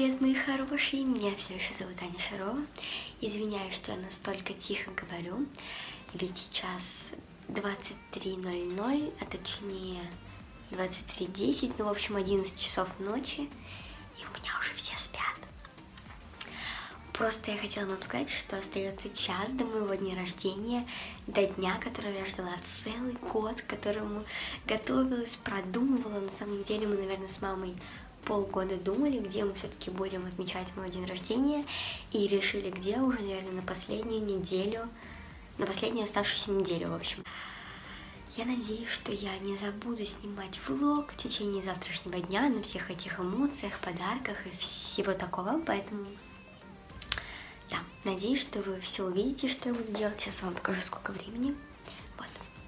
Привет, мои хорошие, меня все еще зовут Аня Шарова. Извиняюсь, что я настолько тихо говорю, ведь сейчас 23:00, а точнее 23:10, ну в общем 11 часов ночи, и у меня уже все спят. Просто я хотела вам сказать, что остается час до моего дня рождения, до дня, которого я ждала целый год, к которому готовилась, продумывала. На самом деле мы, наверное, с мамой полгода думали, где мы все-таки будем отмечать мой день рождения, и решили, где уже, наверное, на последнюю неделю, на последнюю оставшуюся неделю, в общем. Я надеюсь, что я не забуду снимать влог в течение завтрашнего дня на всех этих эмоциях, подарках и всего такого, поэтому, да, надеюсь, что вы все увидите, что я буду делать. Сейчас я вам покажу, сколько времени. Вот.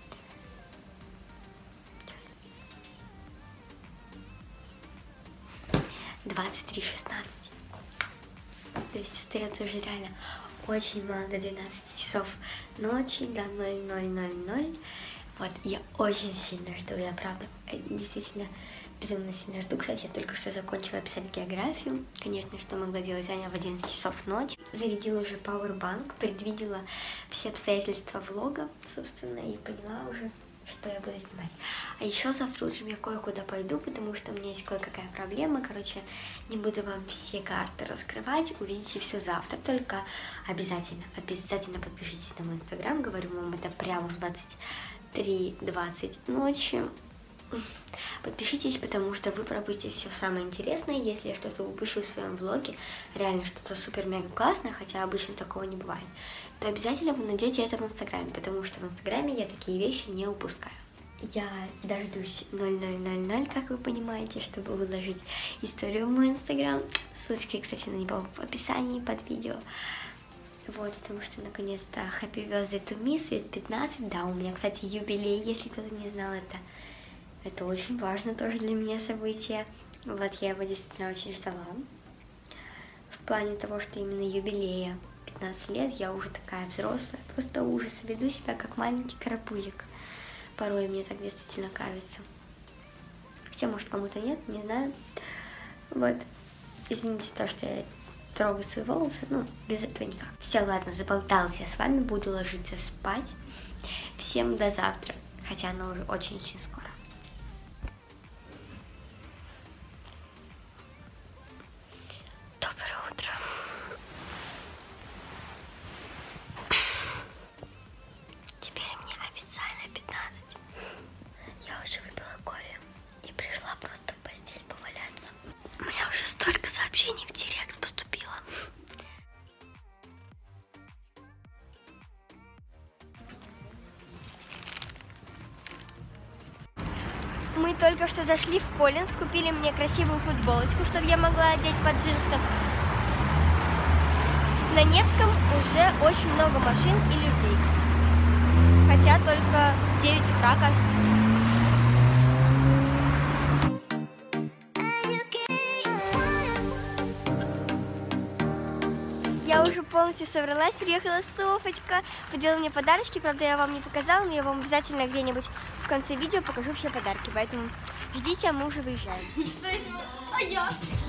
23:16. То есть остается уже реально очень мало до 12 часов ночи, до 00:00. Вот, я очень сильно жду, я правда действительно безумно сильно жду. Кстати, я только что закончила писать географию. Конечно, что могла делать Аня в 11 часов ночи. Зарядила уже пауэрбанк, предвидела все обстоятельства влога, собственно, и поняла уже, что я буду снимать. А еще завтра утром я кое-куда пойду, потому что у меня есть кое-какая проблема. Короче, не буду вам все карты раскрывать, увидите все завтра. Только обязательно подпишитесь на мой инстаграм. Говорю вам это прямо в 23:20 ночи. Подпишитесь, потому что вы пропустите все самое интересное. Если я что-то упущу в своем влоге, реально что-то супер-мега классное, хотя обычно такого не бывает, то обязательно вы найдете это в инстаграме, потому что в инстаграме я такие вещи не упускаю. Я дождусь 00:00, как вы понимаете, чтобы выложить историю в мой инстаграм. Ссылочки, кстати, на него в описании под видео. Вот, потому что наконец-то Happy Birthday to Me, Свет 15. Да, у меня, кстати, юбилей, если кто-то не знал, это очень важно тоже для меня событие. Вот, я его действительно очень ждала. В плане того, что именно юбилея 15 лет, я уже такая взрослая, просто ужас, веду себя как маленький карапузик. Порой мне так действительно кажется. Хотя, может, кому-то нет, не знаю. Вот, извините то, что я трогаю свои волосы, ну, без этого никак. Все, ладно, заболталась я с вами, буду ложиться спать. Всем до завтра, хотя оно уже очень-очень скоро. Доброе утро. Теперь мне официально 15. Я уже выпила кофе и пришла просто в постель поваляться. У меня уже столько сообщений в директ поступило. Мы только что зашли в Коллинз, купили мне красивую футболочку, чтобы я могла одеть под джинсы. На Невском уже очень много машин и людей. Хотя только 9 утра, кажется. Я уже полностью собралась, приехала Софочка, поделала мне подарочки, правда я вам не показала, но я вам обязательно где-нибудь в конце видео покажу все подарки, поэтому ждите, а мы уже выезжаем. То есть, а я?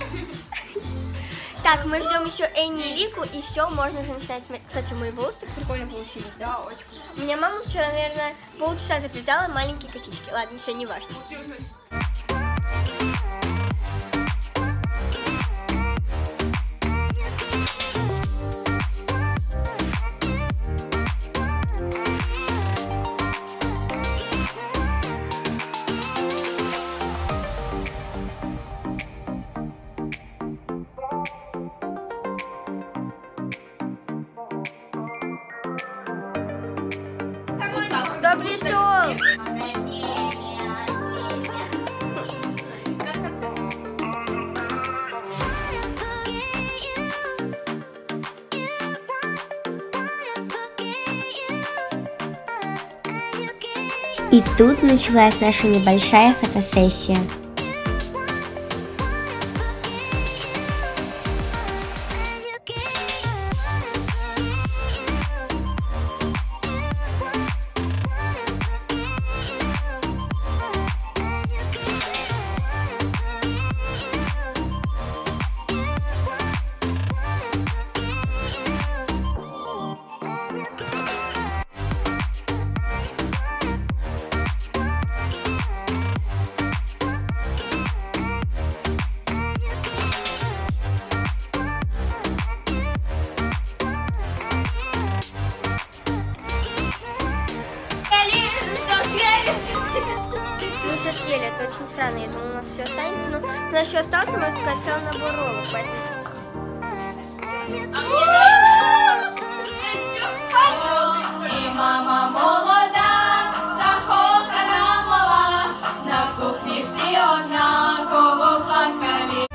Так, мы ждем еще Энни и Лику, и все, можно уже начинать. Кстати, мои волосы так прикольно получились. Да, очень круто. У меня мама вчера, наверное, полчаса заплетала маленькие косички. Ладно, все, не важно. Кто пришел? И тут началась наша небольшая фотосессия. это очень странно. Я думала, у нас все останется, но у нас еще остался, можно сказать, целый набор роллов, поэтому... І мама молода, закохана мала, на кухні всі однаково плакали.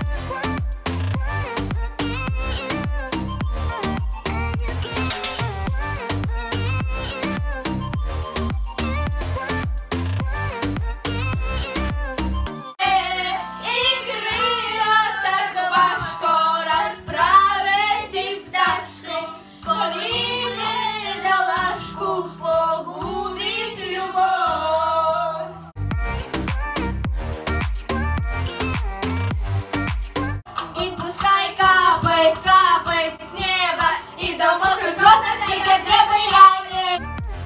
І крила так важко розправити пташці, коли бідолашку погубить любов. И пускай капает, капает с неба, и до мокрых грозок теперь требуяние.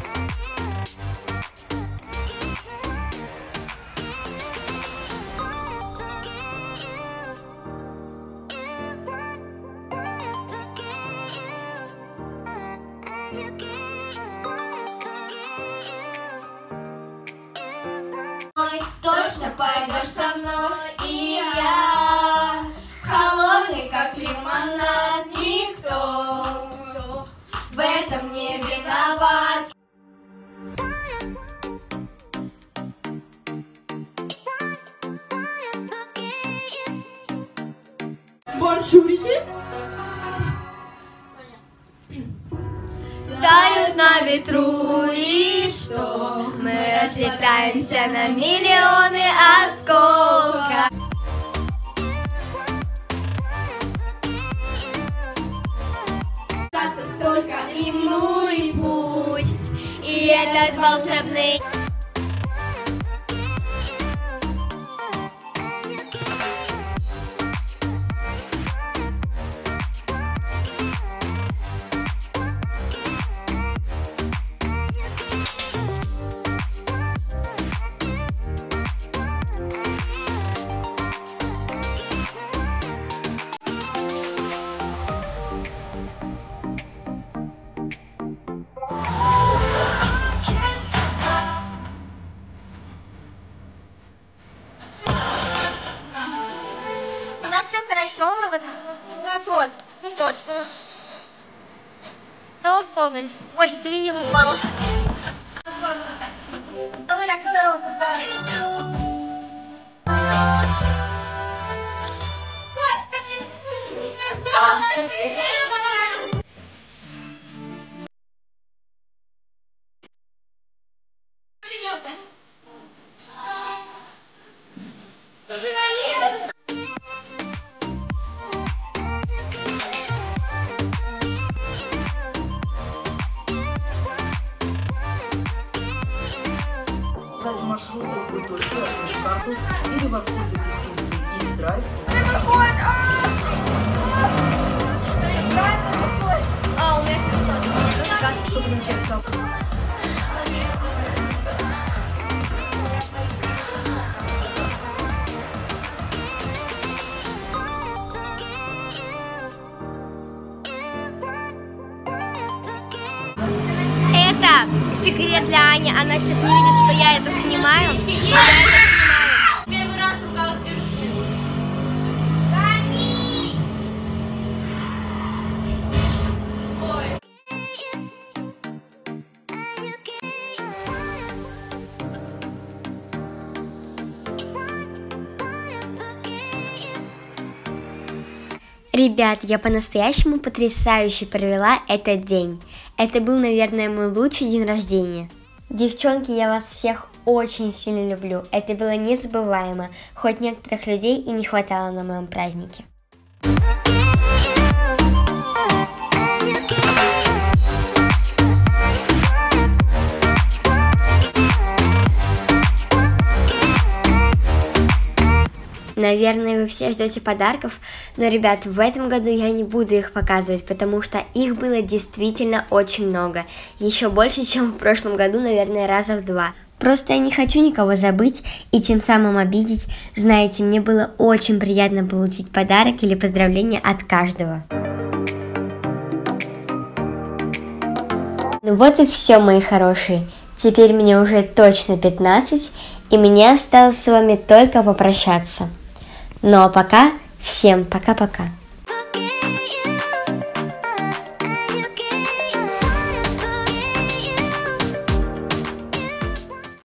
Точно пойдешь со мной, и я холодный, как лимонад, никто в этом не виноват. Бонжурики. Тают на ветру, и что? Мы разлетаемся на миллионы осколков. Столько И ну и пусть, и этот волшебный... У нас все хорошо, мы вот вот, точно. Ну, помню. Ой, ты мама. А вы так здорово. Дать маршрут другой точки, открыть карту или воспользуйтесь функцией Easy Drive. А, у меня тоже. Чтобы начать карту. Это секрет для Ани. Она сейчас не видит, что я это снимаю. Но я это снимаю. Первый раз в руках держу. Дани! Ребят, я по-настоящему потрясающе провела этот день. Это был, наверное, мой лучший день рождения. Девчонки, я вас всех очень сильно люблю. Это было незабываемо, хоть некоторых людей и не хватало на моем празднике. Наверное, вы все ждете подарков, но, ребят, в этом году я не буду их показывать, потому что их было действительно очень много. Еще больше, чем в прошлом году, наверное, раза в 2. Просто я не хочу никого забыть и тем самым обидеть. Знаете, мне было очень приятно получить подарок или поздравление от каждого. Ну вот и все, мои хорошие. Теперь мне уже точно 15, И мне осталось с вами только попрощаться. Ну а пока, всем пока-пока.